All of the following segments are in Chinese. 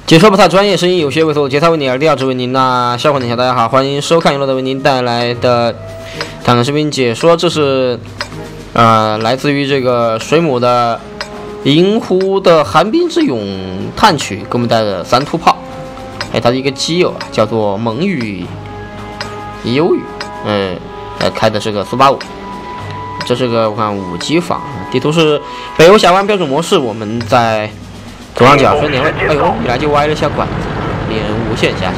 解说不太专业，声音有些猥琐，节操为你而调，只为您。那小伙伴大家好，欢迎收看由乐德为您带来的坦克视频解说。这是来自于这个水母的银湖的寒冰之勇探曲给我们带的3突炮。他的一个基友叫做蒙语忧郁，开的是个485。这是个我看5机房，地图是北欧峡湾标准模式，我们在左上角分点位。哎呦，一来就歪了下管子，令人无限遐想。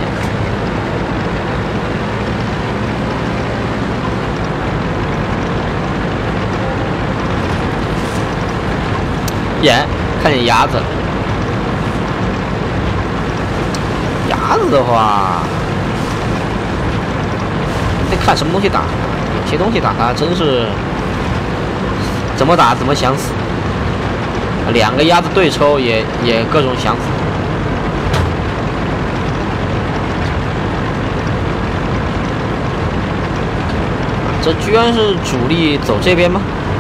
耶，看见鸭子了。鸭子的话，得看什么东西打。有些东西打它真是怎么打怎么想死。2个鸭子对抽也各种想死。这居然是主力走这边吗？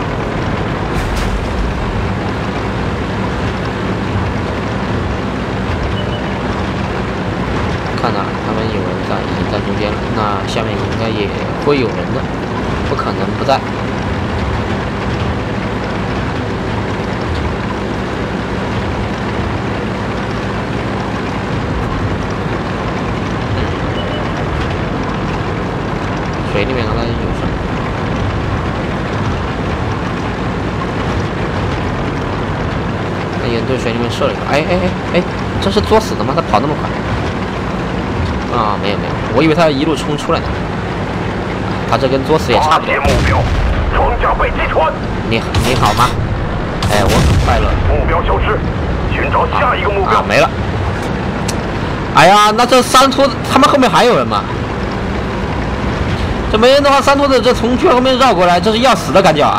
看到了，他们有人已经在中间了，那下面应该也会有人的，不可能不在。水里面刚才有什么？那有人对水里面射了一个，哎，这是作死的吗？他跑那么快？啊，没有，我以为他一路冲出来的。他这跟作死也差不多。 目标，装甲被击穿。 你好吗？我很快乐。 目标消失，寻找下一个目标。 没了。哎呀，那这3突他们后面还有人吗？这没人的话，3突的这从圈后面绕过来，这是要死的感觉啊！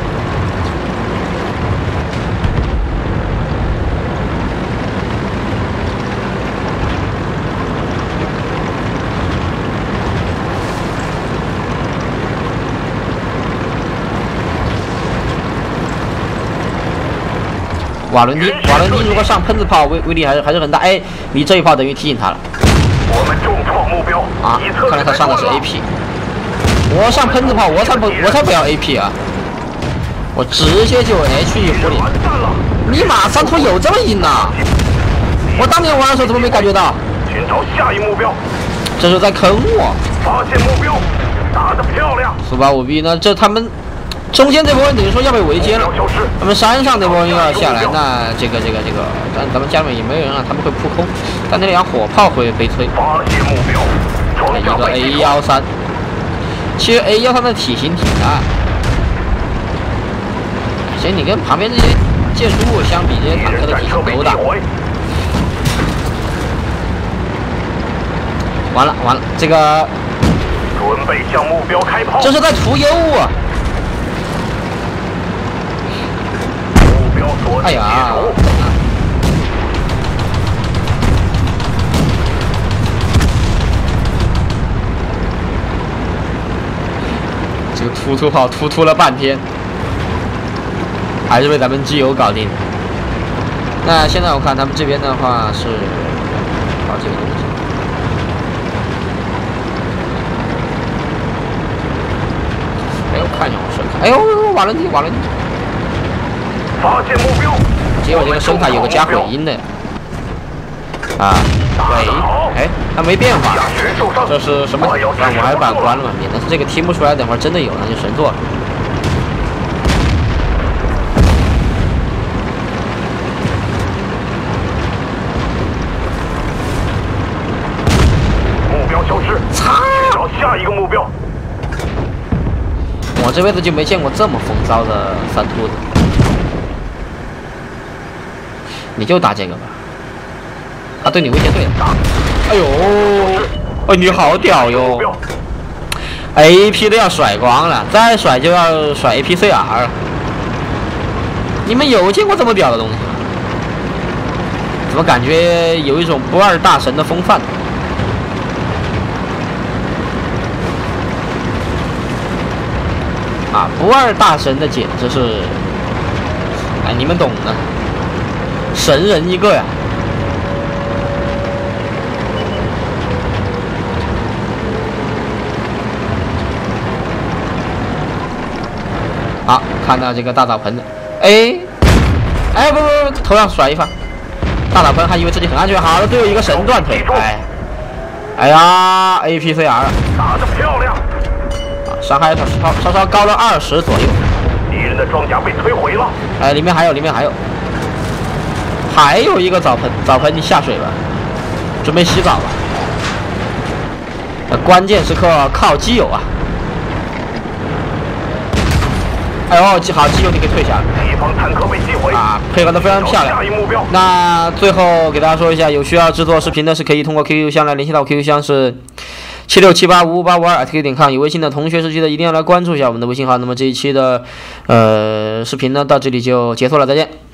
瓦伦蒂如果上喷子炮，威力还是很大。哎，你这一炮等于提醒他了。 我们重创目标啊！看来他上的是 AP。我上喷子炮，我才不要 AP 啊！我直接就 HE 火力。尼玛，3突有这么硬呐！我当年玩的时候怎么没感觉到？ 寻找下一目标。 这是在坑我！ 发现目标，打得漂亮。 485B 呢？这他们中间这波人等于说要被围歼了。他们山上那波人又要下来，那这个，但咱们家里面也没有人啊，他们会扑空，但那2火炮会被摧。 发现目标， 一个 A13。其实 A13的体型挺大，其实你跟旁边这些建筑物相比，这些坦克的体型都大。完了，这个准备向目标开炮。 这是在屠幽啊！ 目标锁定。 哎呀！这个突炮突了半天，还是被咱们基友搞定。那现在我看他们这边的话是搞这个东西。我看一下我声卡。哎呦，瓦伦蒂！ 发现目标。 结果这个声卡有个加回音的。啊，喂，它没变化，这是什么？但我还把它关了嘛，免得这个听不出来，等会儿真的有，那就神作了。 目标消失，寻找下一个目标。 我这辈子就没见过这么风骚的3突的，你就打这个吧。他对你威胁对了，哎呦，你好屌哟 ！AP 都要甩光了，再甩就要甩 APCR 了。你们有见过这么屌的东西吗？怎么感觉有一种不二大神的风范？啊，不二大神的简直是，哎，你们懂的，神人一个呀！ 看到这个大澡盆的，哎，不，头上甩一发，大澡盆还以为自己很安全，好了，队友一个神断腿，哎呀 ，APCR 打得漂亮， 伤害稍稍高了20左右， 敌人的装甲被摧毁了， 哎，里面还有一个澡盆，你下水吧，准备洗澡了，关键时刻靠基友啊。哎呦，好，基友你可以退下了。 敌方坦克被击毁啊，配合的非常漂亮。 下一目标。 那最后给大家说一下，有需要制作视频的是可以通过 QQ 箱来联系到， QQ 箱是76785552@qq.com。有微信的同学是记得一定要来关注一下我们的微信号。那么这一期的视频呢到这里就结束了，再见。